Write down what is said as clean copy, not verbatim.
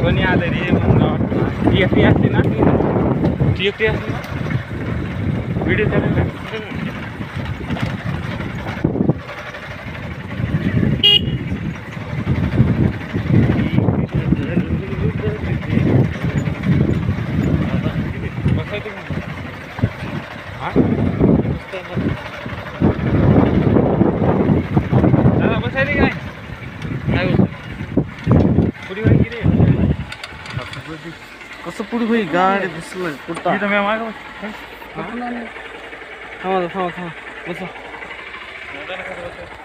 कोणी आलं रे मग ती एकटी असते ना ती एकटी असते ना व्हिडिओ चालेल का दादा बसायले काय काय पुढे रे कसं पुढे भाई गाडी दिसलं कुठं इथं मी मागं थांबा थांबा थांबा बसा